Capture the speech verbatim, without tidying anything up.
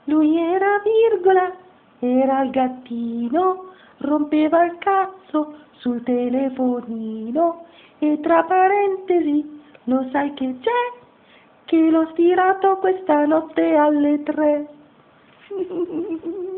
Lui era virgola, era il gattino, rompeva il cazzo sul telefonino e tra parentesi, lo sai che c'è? Che l'ho stirato questa notte alle tre.